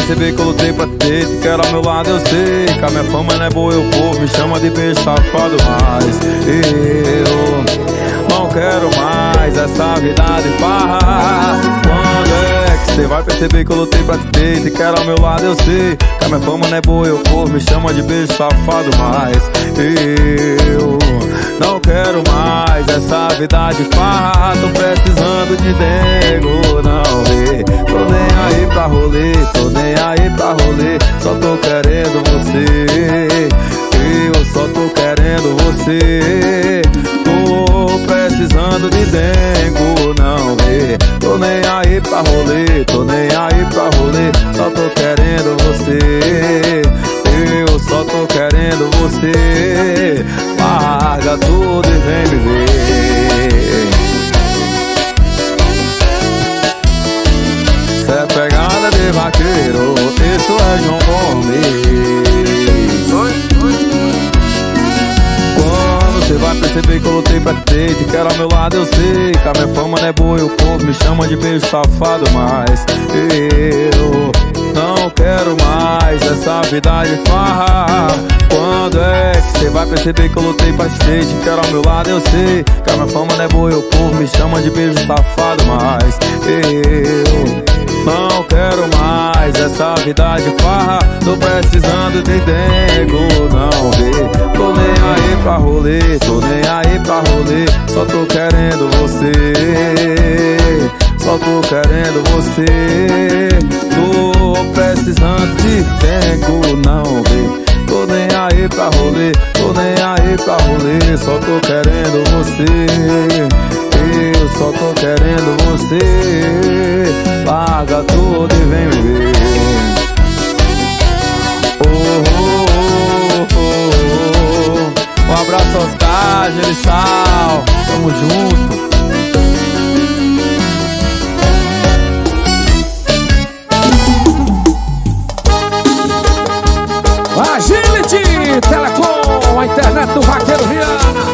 perceber que eu lutei pra ter, te quero ao meu lado, eu sei que a minha fama não é boa e o povo me chama de beijo safado. Mas eu não quero mais essa vida de farra. Quando é que cê vai perceber que eu lutei pra te ter, te quero ao meu lado, eu sei que a minha fama não é boa e o povo me chama de beijo safado. Mas eu não quero mais essa vida de farra. Tô precisando de dengo, não vê. Tô nem aí pra rolê, tô nem aí pra rolê. Só tô querendo você, eu só tô querendo você. Tô precisando de dengo, não vê. Tô nem aí pra rolê, tô nem aí pra rolê. Só tô querendo você, eu só tô querendo você. Larga tudo e vem me ver. Cê é pegada de vaqueiro, isso é João Gomes. Quando cê vai perceber que eu lutei pra ter, te quero ao meu lado, eu sei que a minha fama não é boa e o povo me chama de beijo safado. Mas eu não quero mais essa vida de farra. Quando é que cê vai perceber que eu lutei pra ser, te quero ao meu lado, eu sei que a minha fama não é boa e o povo me chama de beijo safado. Mas eu não quero mais essa vida de farra. Tô precisando de dengo, não vê. Tô nem aí pra rolê, tô nem aí pra rolê. Só tô querendo você, só tô querendo você. Tô precisando de dengo, não vê. Tô nem aí pra rolê, tô nem aí pra rolê. Só tô querendo você, eu só tô querendo você. Larga tudo e vem me ver. Um abraço aos Oscar, Gelissal, tamo junto. Agility Telecom, a internet do Vaqueiro Viana.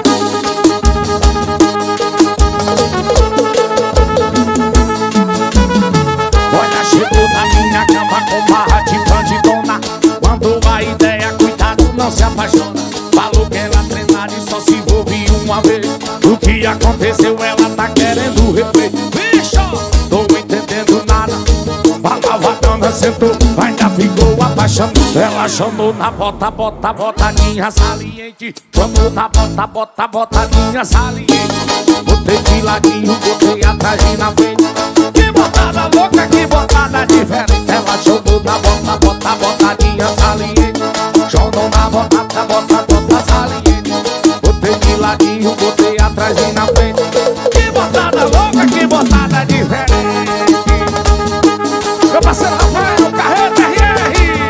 Olha, chegou na minha cama com barra de bandidona. Quando a ideia, cuidado, não se apaixona. Falou que ela treinar e só se envolve uma vez. O que aconteceu, ela tá querendo replay. Bicho, tô entendendo nada. Falava, dona, sentou, ainda ficou apaixonado. Ela chamou na bota, bota, botadinha saliente. Chamou na bota, bota, botadinha saliente. Botei de ladinho, botei atrás e na frente. Que botada louca, que botada diferente. Ela chamou na bota, bota, botadinha saliente. Chamou na bota, bota, bota saliente. Botei de ladinho, botei atrás e na frente. Que botada louca, que botada diferente. Meu parceiro Rafael, Carreta RR.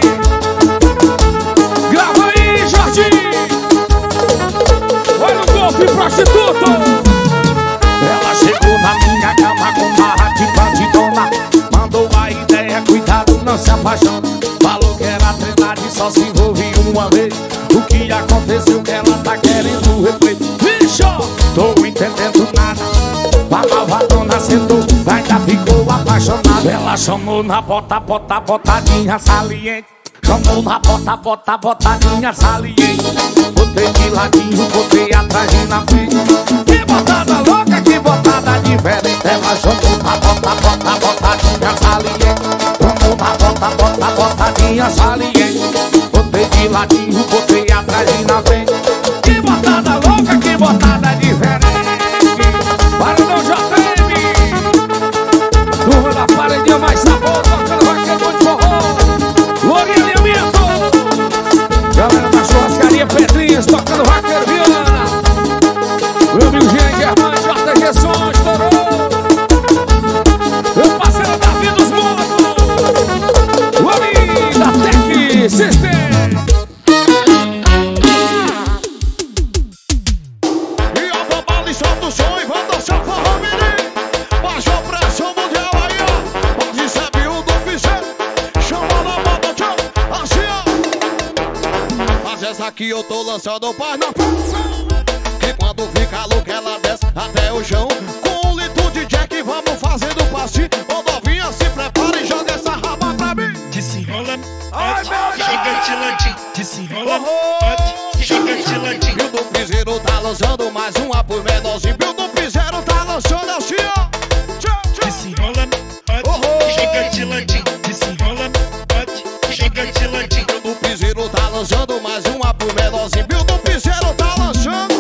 Grava aí, Jorginho. Olha o golpe prostituto. Ela chegou na minha cama com barra de bandidona. Mandou a ideia, cuidado, não se apaixona. Falou que era treinar e só se envolve uma vez. O que aconteceu que ela tá querendo replay. Bicho, tô entendendo nada. Falava, dona, sentou, ainda ficou apaixonada. Ela chamou na bota, bota, botadinha saliente. Chamou na bota, bota, botadinha saliente. Botei de ladinho, botei atrás e na frente. Que botada louca, que botada diferente. Ela chamou na bota, bota, botadinha saliente. Chamou na bota, bota, botadinha saliente. Botei de ladinho, botei atrás e na frente. Que botada louca, que botada diferente. Para não JM. Turma da paredinha mais sabor, tocando vaqueiro de forró. Lourinha Alimento. Galera da churrascaria Pedrinhas, tocando vaqueiro Viana. Meu amigo Jean Germán, JG Som, estourou. Meu parceiro Davi dos Motos. O amigo da Tech System. Aqui eu tô lançando paz na produção. Que quando fica louca ela desce até o chão. Com um litro de Jack vamos fazendo passinho. Ô novinha, se prepara e joga essa raba pra mim. mais uma pro menorzinho. Bill do Piseiro tá lançando assim, ó. Desenrola, pode, joga de ladinho. Desenrola, pode, joga de ladinho. Bill do Piseiro tá lançando mais uma pro menorzinho. Bill do Piseiro tá lançando.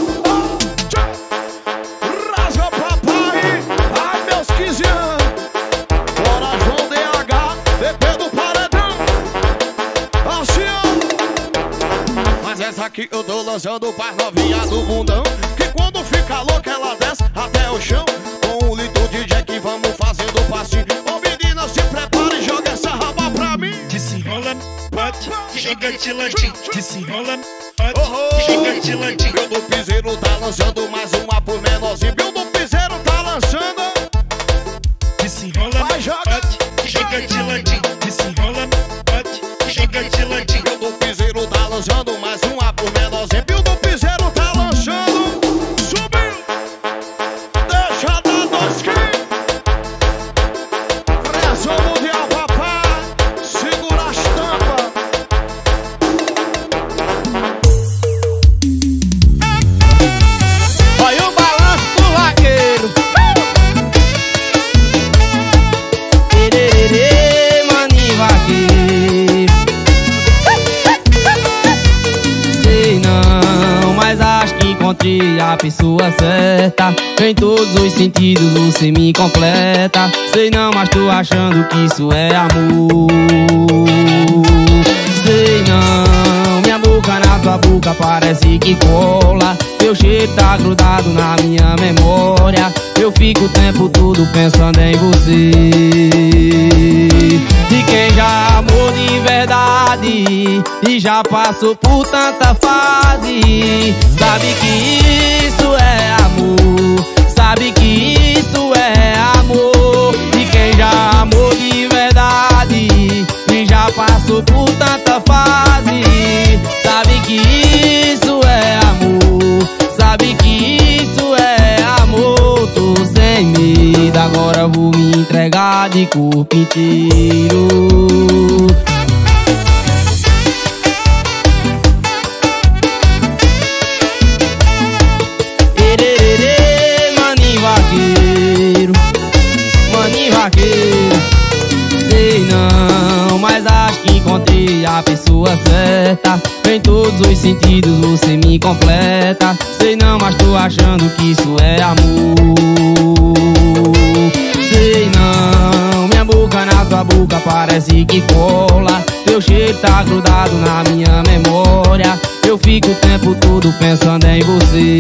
Rasga papai, ai meus 15 anos. Bora João DH, DP do Paredão. Assim, ó. Mas essa aqui eu tô lançando pras novinha do bundão, que quando fica louca ela desce até o chão. Com um litro de Jack vamos fazendo passinho. Ô menina, se prepara e joga essa raba pra mim. Desenrola, pode, joga de ladinho. Desenrola, pode, joga de ladinho. Bill do Piseiro tá lançando mais uma pro menorzinho. Bill do Piseiro tá lançando. Desenrola, Vai, joga. pode, joga de ladinho. Desenrola, pode, joga de ladinho. Bill do Piseiro tá lançando mais uma pro menorzinho. Bill do Piseiro tá lançando. Subiu. Deixa dar dois kits. Pressão mundial, papai. Segura as tampas. Olha o balanço do vaqueiro. Tererê, maninho vaqueiro. Sei não, mas acho que encontrei a pessoa certa. Em todos os sentidos você me completa. Sei não, mas tô achando que isso é amor. Sei não, minha boca na tua boca parece que cola. Teu cheiro tá grudado na minha memória. Eu fico o tempo todo pensando em você. De quem já amou de verdade e já passou por tanta fase. Sabe que isso é amor. Sabe que isso é amor. De quem já amou de verdade e já passou por tanta fase. Sabe que isso é amor. Sabe que isso é amor. Tô sem medo, agora vou me entregar de corpo inteiro. Tererê, maninho vaqueiro. Maninho vaqueiro. Sei não, mas acho que encontrei a pessoa certa. Em todos os sentidos você me completa. Sei não, mas tô achando que isso é amor. Sei não, minha boca na tua boca parece que cola. Teu cheiro tá grudado na minha memória. Eu fico o tempo todo pensando em você.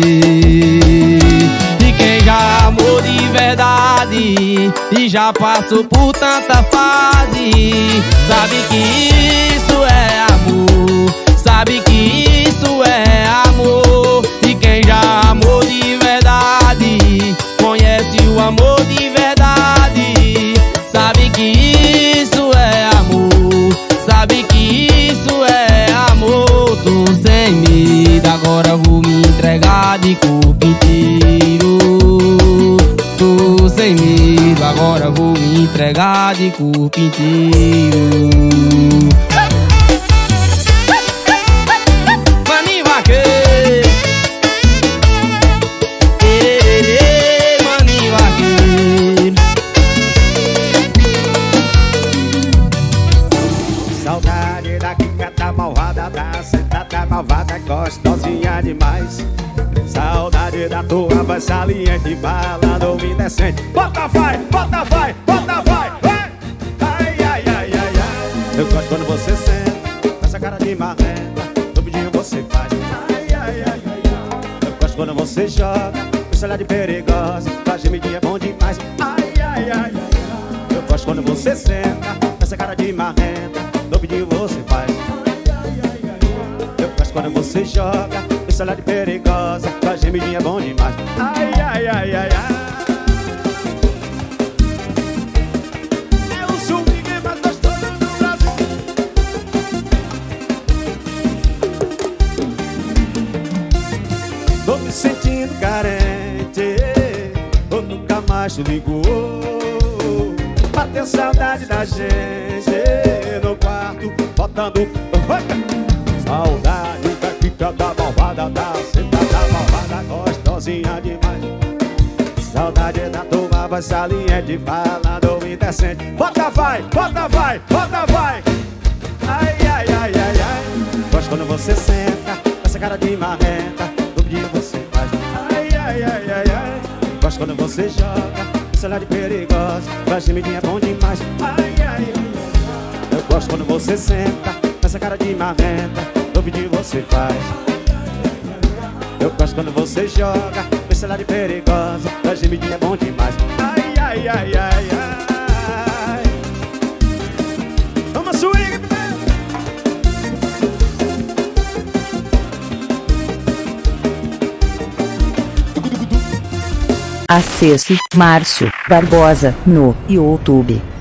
De quem já amou de verdade e já passou por tanta fase. Sabe que isso é amor. Sabe que isso é amor. De quem já amou de verdade, conhece o amor de verdade. Sabe que isso é amor. Sabe que isso é amor. Tô sem medo, agora vou me entregar de corpo inteiro. Tô sem medo, agora vou me entregar de corpo inteiro. Maninho vaqueiro. Tererê, maninho vaqueiro. Saudade da Kika tá malvada, tá sentada malvada, gostosinha demais. Saudade da tua voz saliente, balando me decente. Bota vai, bota vai, bota vai, vai! Ai, ai, ai, ai, ai. Eu gosto quando você senta, com essa cara de marrenta, no pedinho você faz. Ai, ai, ai, ai, ai. Eu gosto quando você joga, com esse olhar de perigosa, pra gemidinha é bom demais. Ai, ai, ai, ai, ai. Eu gosto quando você senta, com essa cara de marrenta, no pedinho você faz. Eu gosto quando você joga, esse olhar de perigosa, tua gemidinha é bom demais. Ai, ai, ai, ai, ai. É o swing mais gostoso do Brasil. Tô me sentindo carente, ou nunca mais te ligou. Bateu saudade da gente no quarto, botando saudade da Kika da malvada, da sentada malvada, gosta. voz saliente, falando indecente. Bota vai, bota vai, bota vai. Ai, ai, ai, ai, ai. Gosto quando você senta, essa cara de marrenta, todo dia você faz. Ai, ai, ai, ai, ai. Gosto quando você joga, esse olhar de perigosa, pra gemidinha é bom demais. Ai, ai, ai, ai. Eu gosto quando você senta, essa cara de marrenta, todo dia você faz. Eu gosto quando você joga, esse olhar de perigosa, pra gemidinha é bom demais. Ai, ai, ai, ai, ai. Toma swing, bebê. Acesse Márcio Barbosa no YouTube.